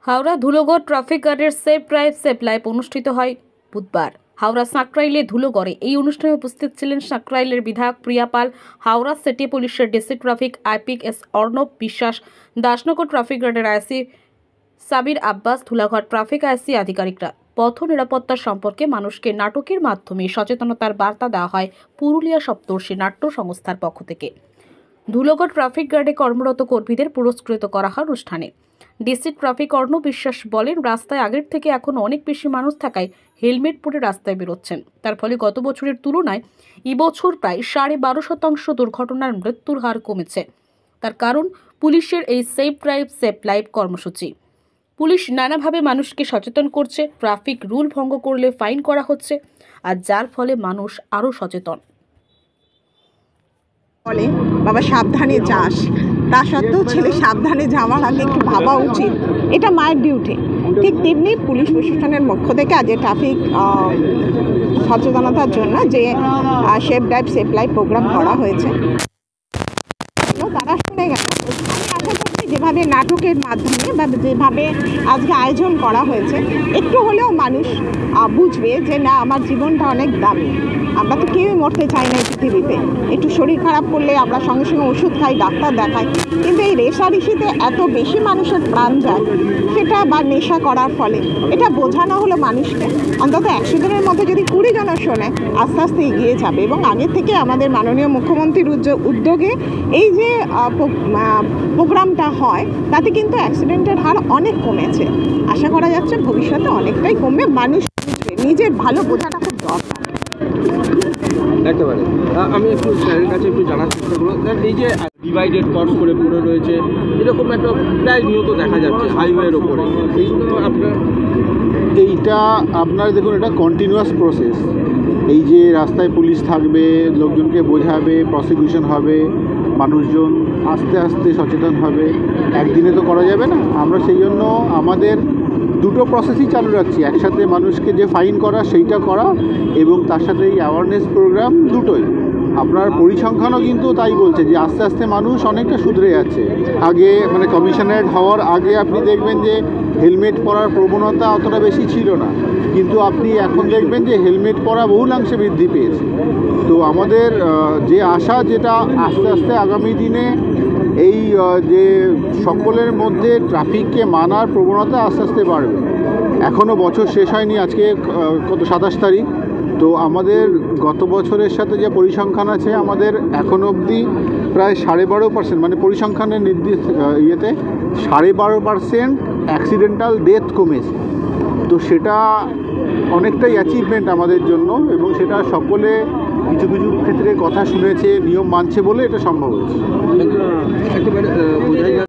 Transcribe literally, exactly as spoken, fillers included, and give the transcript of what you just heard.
Howrah Dhulagarh traffic গার্ডের safe drive safe life অনুষ্ঠিত হয় বুধবার হাওড়া সাঁকরাইলে ধুলোগড়ে। এই অনুষ্ঠানে উপস্থিত ছিলেন সাঁকরাইলের বিধায়ক প্রিয়া পাল, হাওড়া সিটি পুলিশের ডিসি ট্রাফিক আইপিক এস অর্ণব বিশ্বাস, দাসনগর ট্রাফিক গার্ডের IC Sabir Abbas, Dhulagarh traffic IC আধিকারিকরা। পথ নিরাপত্তা সম্পর্কে মানুষকে নাটকের মাধ্যমে সচেতনতার বার্তা দেওয়া হয় পুরুলিয়া সপ্তর্ষি নাট্য সংস্থার পক্ষ থেকে। ধুলোগড় ট্রাফিক গার্ডে কর্মরত কর্মীদের পুরস্কৃত করা হয় অনুষ্ঠানে। ডিসি ট্রাফিক অর্ণব বিশ্বাস বলেন, রাস্তায় আগের থেকে এখন অনেক বেশি মানুষ থাকায় হেলমেট পরে রাস্তায় বেরোচ্ছেন। তার ফলে গত বছরের তুলনায় এবছর প্রায় সাড়ে বারো শতাংশ দুর্ঘটনার মৃত্যুর হার কমেছে। তার কারণ পুলিশের এই সেফ ড্রাইভ সেফ লাইফ কর্মসূচি। পুলিশ নানাভাবে মানুষকে সচেতন করছে, ট্রাফিক রুল ভঙ্গ করলে ফাইন করা হচ্ছে, আর যার ফলে মানুষ আরও সচেতন। বলে বাবা সাবধানে যাস, তা সত্ত্বেও ছেলে সাবধানে যাওয়ার আগে একটু ভাবা উচিত, এটা মায়ের ডিউটি। ঠিক তেমনি পুলিশ প্রশাসনের পক্ষ থেকে আজ ট্রাফিক সচেতনতার জন্য যে safe drive safe life program করা হয়েছে, তারা শুনে গেল। আমি আশা করছি যেভাবে নাটকের মাধ্যমে বা যেভাবে আজকে আয়োজন করা হয়েছে, একটু হলেও মানুষ বুঝবে যে না, আমার জীবনটা অনেক দামি। আমরা তো কেউই মরতে চাই না এই পৃথিবীতে। একটু শরীর খারাপ করলে আমরা সঙ্গে সঙ্গে ওষুধ খাই, ডাক্তার দেখাই, কিন্তু এই রেষারেষিতে এত বেশি মানুষের প্রাণ যায় সেটা বা নেশা করার ফলে, এটা বোঝানো হলো মানুষকে। অন্তত একশো জনের মধ্যে যদি কুড়ি জনের শোনে, আস্তে আস্তে এগিয়ে যাবে। এবং আগে থেকে আমাদের মাননীয় মুখ্যমন্ত্রীর উদ্যোগে এই যে প্রোগ্রামটা হয়, তাতে কিন্তু অ্যাক্সিডেন্টের হার অনেক কমেছে। আশা করা যাচ্ছে ভবিষ্যতে অনেকটাই কমবে। মানুষ নিজের ভালো বোঝাটা খুব দরকার। একেবারে আমি একটু স্যারের কাছে একটু জানার চেষ্টা করবো। এই যে ডিভাইডেড ক্রস করে পড়ে রয়েছে, এরকম একটা প্রায় নিয়ত দেখা যাচ্ছে হাইওয়ের ওপরে, এইগুলো আপনার এইটা আপনার দেখুন, এটা কন্টিনিউয়াস প্রসেস। এই যে রাস্তায় পুলিশ থাকবে, লোকজনকে বোঝাবে, প্রসিকিউশন হবে, মানুষজন আস্তে আস্তে সচেতন হবে, একদিনে তো করা যাবে না। আমরা সেই জন্য আমাদের দুটো প্রসেসই চালু রাখছি, একসাথে মানুষকে যে ফাইন করা সেইটা করা, এবং তার সাথে এই অ্যাওয়ারনেস প্রোগ্রাম দুটোই। আপনার পরিসংখ্যানও কিন্তু তাই বলছে যে আস্তে আস্তে মানুষ অনেকটা শুধরে যাচ্ছে। আগে মানে কমিশনারেট হওয়ার আগে আপনি দেখবেন যে হেলমেট পরার প্রবণতা অতটা বেশি ছিল না, কিন্তু আপনি এখন দেখবেন যে হেলমেট পরা বহুলাংশে বৃদ্ধি পেয়েছে। তো আমাদের যে আশা, যেটা আস্তে আস্তে আগামী দিনে এই যে সকলের মধ্যে ট্রাফিককে মানার প্রবণতা আস্তে আস্তে বাড়বে। এখনও বছর শেষ হয়নি, আজকে কত সাতাশ তারিখ। তো আমাদের গত বছরের সাথে যে পরিসংখ্যান আছে, আমাদের এখনো অবধি প্রায় সাড়ে বারো পার্সেন্ট মানে পরিসংখ্যানের নির্দিষ্ট ইয়েতে সাড়ে বারো পার্সেন্ট অ্যাক্সিডেন্টাল ডেথ কমেছে। তো সেটা অনেকটাই অ্যাচিভমেন্ট আমাদের জন্য, এবং সেটা সকলে কিছু কিছু ক্ষেত্রে কথা শুনেছে, নিয়ম মানছে বলে এটা সম্ভব হয়েছে। একেবারে বোঝাই